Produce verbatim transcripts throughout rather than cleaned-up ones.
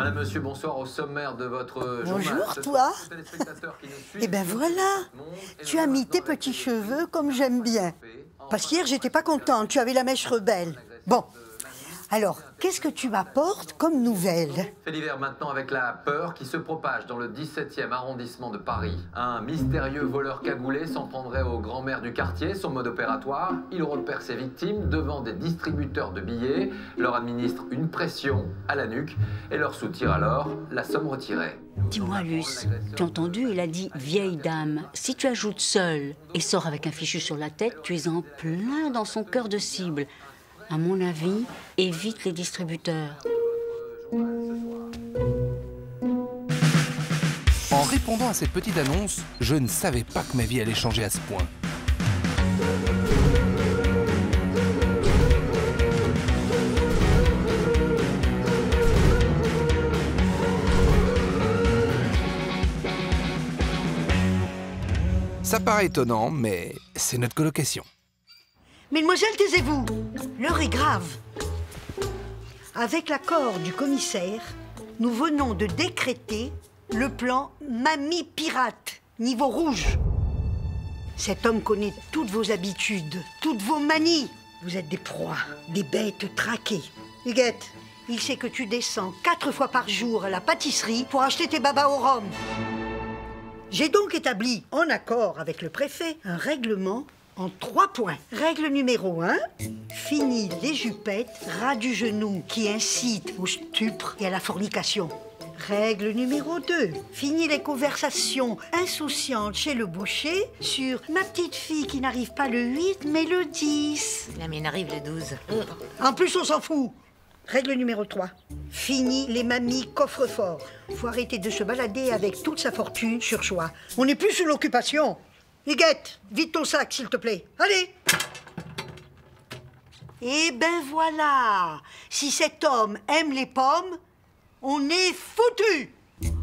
Madame, monsieur, bonsoir. Au sommaire de votre journal. Bonjour, toi. Eh ben voilà, tu as mis tes petits cheveux comme j'aime bien. Parce qu'hier, j'étais pas contente, tu avais la mèche rebelle. Bon, alors, qu'est-ce que tu m'apportes comme nouvelle? Fait divers maintenant avec la peur qui se propage dans le dix-septième arrondissement de Paris. Un mystérieux voleur cagoulé s'en prendrait aux grands-mères du quartier. Son mode opératoire, il repère ses victimes devant des distributeurs de billets, leur administre une pression à la nuque et leur soutire alors la somme retirée. Dis-moi, Luce, tu as entendu, il a dit « vieille dame ». Si tu ajoutes « seul » et sors avec un fichu sur la tête, tu es en plein dans son cœur de cible. À mon avis, évite les distributeurs. En répondant à cette petite annonce, je ne savais pas que ma vie allait changer à ce point. Ça paraît étonnant, mais c'est notre colocation. Mesdemoiselles, taisez-vous. L'heure est grave. Avec l'accord du commissaire, nous venons de décréter le plan Mamie Pirate, niveau rouge. Cet homme connaît toutes vos habitudes, toutes vos manies. Vous êtes des proies, des bêtes traquées. Huguette, il sait que tu descends quatre fois par jour à la pâtisserie pour acheter tes babas au rhum. J'ai donc établi, en accord avec le préfet, un règlement en trois points. Règle numéro un, fini les jupettes ras du genou qui incitent au stupre et à la fornication. Règle numéro deux, fini les conversations insouciantes chez le boucher sur ma petite fille qui n'arrive pas le huit mais le dix. La mienne arrive le douze. En plus, on s'en fout. Règle numéro trois, fini les mamies coffre-fort. Faut arrêter de se balader avec toute sa fortune sur choix. On n'est plus sous l'occupation. Huguette, vide ton sac, s'il te plaît. Allez! Eh ben voilà! Si cet homme aime les pommes, on est foutu!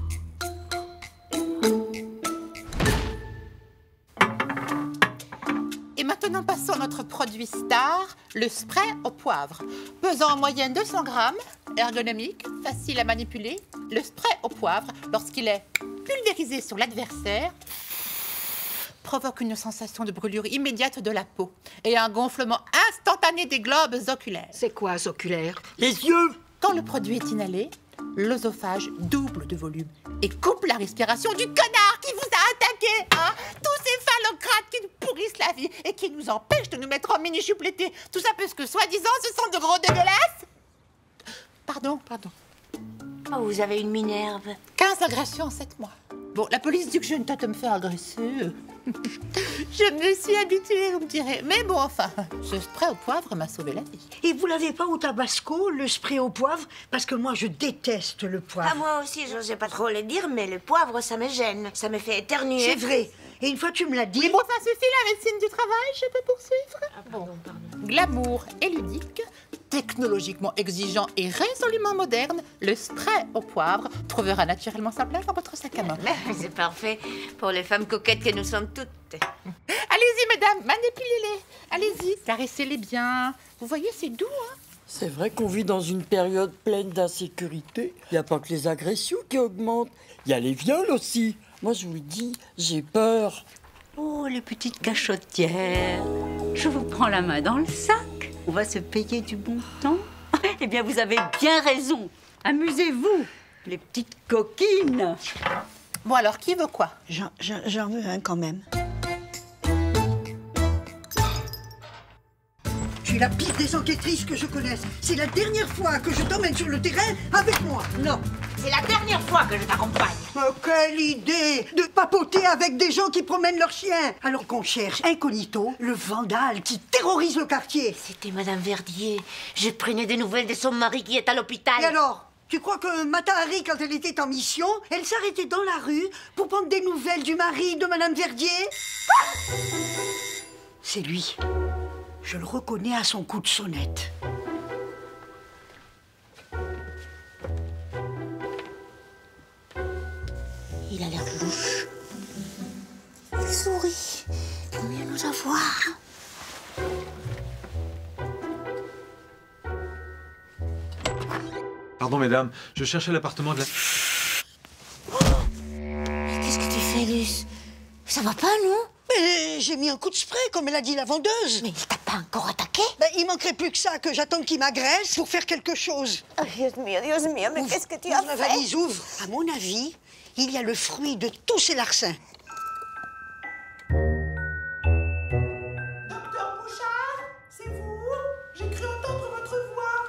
Et maintenant, passons à notre produit star, le spray au poivre. Pesant en moyenne deux cents grammes, ergonomique, facile à manipuler, le spray au poivre, lorsqu'il est pulvérisé sur l'adversaire, provoque une sensation de brûlure immédiate de la peau et un gonflement instantané des globes oculaires. C'est quoi, ce oculaire? Les yeux! Quand le produit est inhalé, l'œsophage double de volume et coupe la respiration du connard qui vous a attaqué, hein? Tous ces phallocrates qui nous pourrissent la vie et qui nous empêchent de nous mettre en mini-jupe l'été. Tout ça parce que, soi-disant, ce sont de gros dégueulasses. Pardon, pardon. Oh, vous avez une minerve. quinze agressions en sept mois. Bon, la police dit que j'ai une tête à me faire agresser. Je me suis habituée, vous me direz. Mais bon, enfin, ce spray au poivre m'a sauvé la vie. Et vous l'avez pas au tabasco, le spray au poivre? Parce que moi, je déteste le poivre. Ah, moi aussi, je n'osais pas trop le dire, mais le poivre, ça me gêne. Ça me fait éternuer. C'est vrai. Et une fois tu me l'as dit... Mais bon, ça suffit, la médecine du travail, je peux poursuivre? Ah bon, pardon. Glamour et ludique, technologiquement exigeant et résolument moderne, le spray au poivre trouvera naturellement sa place dans votre sac à main. C'est parfait pour les femmes coquettes que nous sommes toutes. Allez-y, mesdames, manipulez-les. Allez-y, caressez-les bien. Vous voyez, c'est doux, hein? C'est vrai qu'on vit dans une période pleine d'insécurité. Il n'y a pas que les agressions qui augmentent, il y a les viols aussi. Moi, je vous le dis, j'ai peur. Oh, les petites cachotières. Je vous prends la main dans le sac. On va se payer du bon temps. Eh bien, vous avez bien raison. Amusez-vous, les petites coquines. Bon, alors, qui veut quoi? J'en, j'en, j'en veux un quand même. Tu es la pire des enquêtrices que je connaisse. C'est la dernière fois que je t'emmène sur le terrain avec moi. Non. C'est la dernière fois que je t'accompagne. Oh, quelle idée de papoter avec des gens qui promènent leurs chiens. Alors qu'on cherche incognito le vandale qui terrorise le quartier. C'était Madame Verdier. Je prenais des nouvelles de son mari qui est à l'hôpital. Et alors? Tu crois que Matahari, quand elle était en mission, elle s'arrêtait dans la rue pour prendre des nouvelles du mari de Madame Verdier? Ah! C'est lui. Je le reconnais à son coup de sonnette. Il a l'air louche. Il sourit pour mieux nous avoir. Pardon, mesdames, je cherchais l'appartement de la... Mais qu'est-ce que tu fais, Luce? Ça va pas, non? Mais j'ai mis un coup de spray, comme elle a dit la vendeuse. Mais il t'a pas encore attaqué? Ben, il manquerait plus que ça, que j'attende qu'il m'agresse pour faire quelque chose. Oh, Dios mío, Dios mío, mais qu'est-ce que tu as Ouvre la fait? valise, ouvre. À mon avis, il y a le fruit de tous ces larcins. Docteur Bouchard, c'est vous? J'ai cru entendre votre voix.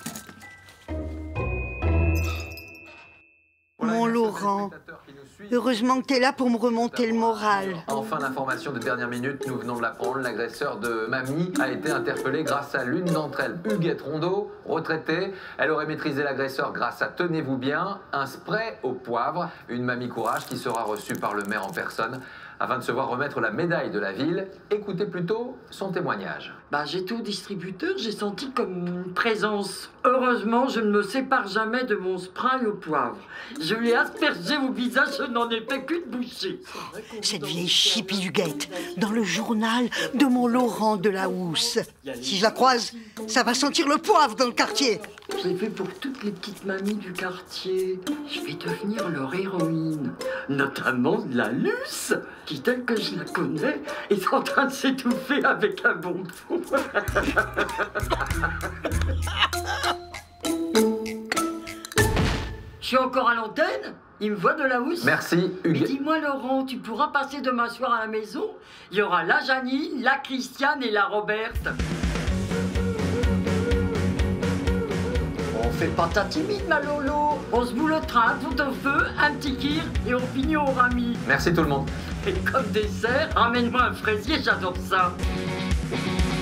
Mon Laurent, heureusement que t'es là pour me remonter le moral. Enfin, l'information de dernière minute, nous venons de l'apprendre, l'agresseur de Mamie a été interpellé grâce à l'une d'entre elles, Huguette Rondeau, retraitée. Elle aurait maîtrisé l'agresseur grâce à, tenez-vous bien, un spray au poivre, une Mamie Courage qui sera reçue par le maire en personne afin de se voir remettre la médaille de la ville. Écoutez plutôt son témoignage. Bah, j'étais au distributeur, j'ai senti comme une présence. Heureusement, je ne me sépare jamais de mon spray au poivre. Je l'ai aspergé au visage, je n'en ai fait qu'une bouchée. Cette vieille chipie Huguette, dans le journal de mon Laurent de la Housse. Si je la croise, ça va sentir le poivre dans le quartier. Je l'ai fait pour toutes les petites mamies du quartier. Je vais devenir leur héroïne. Notamment la Luce, qui, telle que je la connais, est en train de s'étouffer avec un bonbon. Je suis encore à l'antenne? Il me voit de la housse? Merci, Hugues. Dis-moi, Laurent, tu pourras passer demain soir à la maison? Il y aura la Janine, la Christiane et la Roberte. On fait pas ta timide, ma Lolo. On se boulottera un pot au feu, un petit kir et on finit au rami. Merci tout le monde. Et comme dessert, ramène-moi un fraisier, j'adore ça.